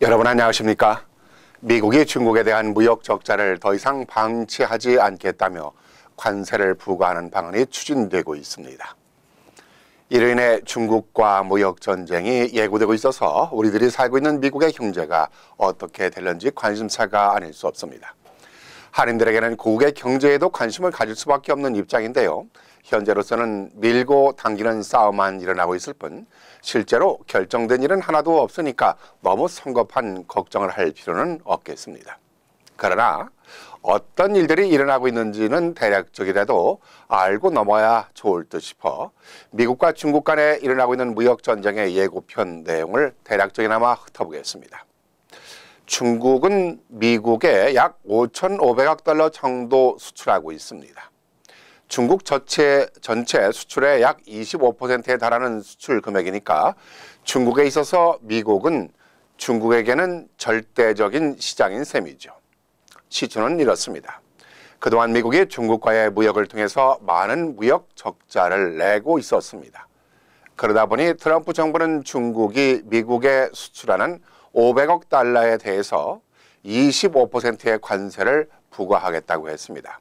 여러분 안녕하십니까? 미국이 중국에 대한 무역 적자를 더 이상 방치하지 않겠다며 관세를 부과하는 방안이 추진되고 있습니다. 이로 인해 중국과 무역 전쟁이 예고되고 있어서 우리들이 살고 있는 미국의 경제가 어떻게 될는지 관심사가 아닐 수 없습니다. 한인들에게는 고국의 경제에도 관심을 가질 수밖에 없는 입장인데요. 현재로서는 밀고 당기는 싸움만 일어나고 있을 뿐 실제로 결정된 일은 하나도 없으니까 너무 성급한 걱정을 할 필요는 없겠습니다. 그러나 어떤 일들이 일어나고 있는지는 대략적이라도 알고 넘어야 좋을 듯 싶어 미국과 중국 간에 일어나고 있는 무역 전쟁의 예고편 내용을 대략적이나마 훑어보겠습니다. 중국은 미국에 약 5,500억 달러 정도 수출하고 있습니다. 중국 전체 수출의 약 25%에 달하는 수출 금액이니까 중국에 있어서 미국은 중국에게는 절대적인 시장인 셈이죠. 시초는 이렇습니다. 그동안 미국이 중국과의 무역을 통해서 많은 무역 적자를 내고 있었습니다. 그러다 보니 트럼프 정부는 중국이 미국에 수출하는 500억 달러에 대해서 25%의 관세를 부과하겠다고 했습니다.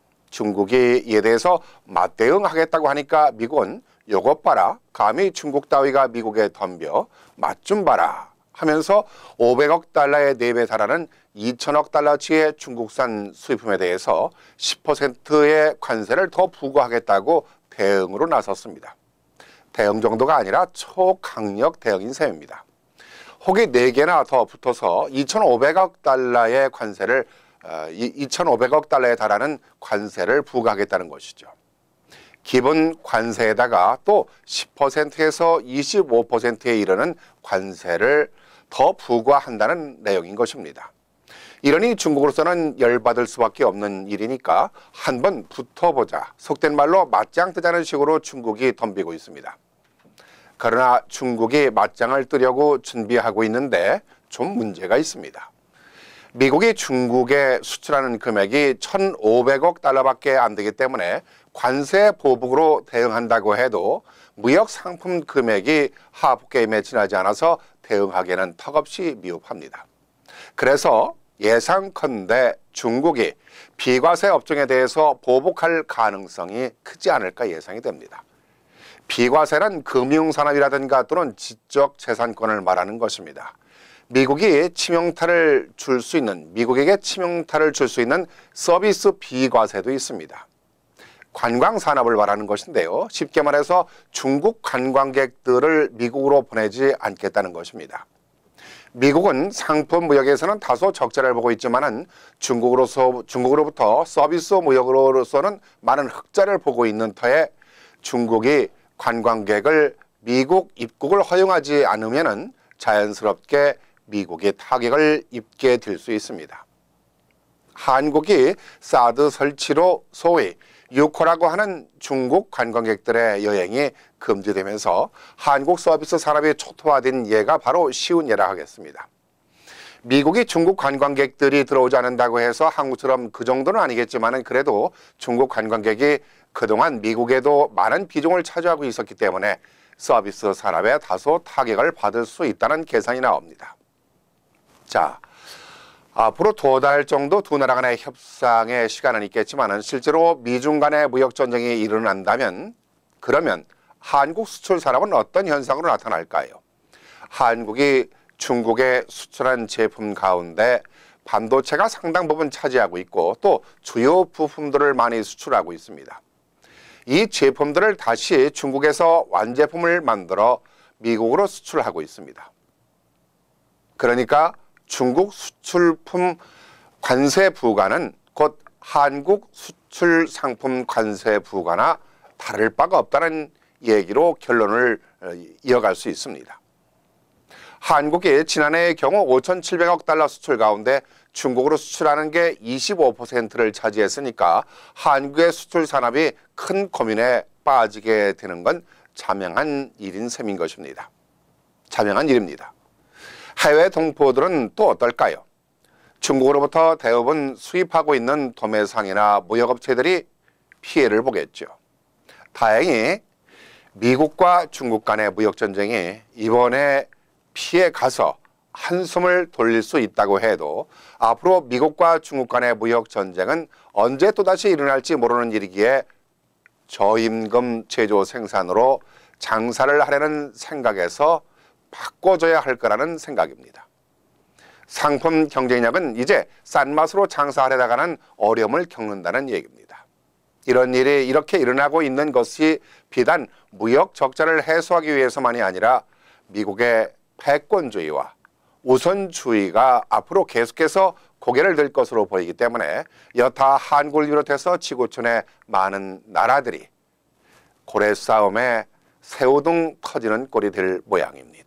중국이 이에 대해서 맞대응하겠다고 하니까 미국은 요것 봐라, 감히 중국 따위가 미국에 덤벼 맛 좀 봐라 하면서 500억 달러의 4배 달하는 2천억 달러치의 중국산 수입품에 대해서 10%의 관세를 더 부과하겠다고 대응으로 나섰습니다. 대응 정도가 아니라 초강력 대응인 셈입니다. 혹이 4개나 더 붙어서 2,500억 달러의 관세를 2,500억 달러에 달하는 관세를 부과하겠다는 것이죠. 기본 관세에다가 또 10%에서 25%에 이르는 관세를 더 부과한다는 내용인 것입니다. 이러니 중국으로서는 열받을 수밖에 없는 일이니까 한번 붙어보자, 속된 말로 맞짱 뜨자는 식으로 중국이 덤비고 있습니다. 그러나 중국이 맞짱을 뜨려고 준비하고 있는데 좀 문제가 있습니다. 미국이 중국에 수출하는 금액이 1,500억 달러밖에 안 되기 때문에 관세 보복으로 대응한다고 해도 무역 상품 금액이 하복게임에 지나지 않아서 대응하기에는 턱없이 미흡합니다. 그래서 예상컨대 중국이 비과세 업종에 대해서 보복할 가능성이 크지 않을까 예상이 됩니다. 비과세란 금융산업이라든가 또는 지적재산권을 말하는 것입니다. 미국에게 치명타를 줄 수 있는 서비스 비과세도 있습니다. 관광산업을 말하는 것인데요. 쉽게 말해서 중국 관광객들을 미국으로 보내지 않겠다는 것입니다. 미국은 상품 무역에서는 다소 적자를 보고 있지만은 중국으로부터 서비스 무역으로서는 많은 흑자를 보고 있는 터에 중국이 관광객을 미국 입국을 허용하지 않으면은 자연스럽게 미국이 타격을 입게 될 수 있습니다. 한국이 사드 설치로 소위 6호라고 하는 중국 관광객들의 여행이 금지되면서 한국 서비스 산업이 초토화된 예가 바로 쉬운 예라 하겠습니다. 미국이 중국 관광객들이 들어오지 않는다고 해서 한국처럼 그 정도는 아니겠지만 그래도 중국 관광객이 그동안 미국에도 많은 비중을 차지하고 있었기 때문에 서비스 산업에 다소 타격을 받을 수 있다는 계산이 나옵니다. 자, 앞으로 2달 정도 두 나라 간의 협상의 시간은 있겠지만 실제로 미중 간의 무역 전쟁이 일어난다면 그러면 한국 수출 산업은 어떤 현상으로 나타날까요? 한국이 중국에 수출한 제품 가운데 반도체가 상당 부분 차지하고 있고 또 주요 부품들을 많이 수출하고 있습니다. 이 제품들을 다시 중국에서 완제품을 만들어 미국으로 수출하고 있습니다. 그러니까 중국 수출품 관세 부과는 곧 한국 수출 상품 관세 부과나 다를 바가 없다는 얘기로 결론을 이어갈 수 있습니다. 한국이 지난해의 경우 5,700억 달러 수출 가운데 중국으로 수출하는 게 25%를 차지했으니까 한국의 수출 산업이 큰 고민에 빠지게 되는 건 자명한 일인 셈인 것입니다. 자명한 일입니다. 해외 동포들은 또 어떨까요? 중국으로부터 대부분 수입하고 있는 도매상이나 무역업체들이 피해를 보겠죠. 다행히 미국과 중국 간의 무역전쟁이 이번에 피해 가서 한숨을 돌릴 수 있다고 해도 앞으로 미국과 중국 간의 무역 전쟁은 언제 또다시 일어날지 모르는 일이기에 저임금 제조 생산으로 장사를 하려는 생각에서 바꿔줘야 할 거라는 생각입니다. 상품 경쟁력은 이제 싼 맛으로 장사하려다가는 어려움을 겪는다는 얘기입니다. 이런 일이 이렇게 일어나고 있는 것이 비단 무역 적자를 해소하기 위해서만이 아니라 미국의 패권주의와 우선주의가 앞으로 계속해서 고개를 들 것으로 보이기 때문에 여타 한국을 비롯해서 지구촌의 많은 나라들이 고래 싸움에 새우등 터지는 꼴이 될 모양입니다.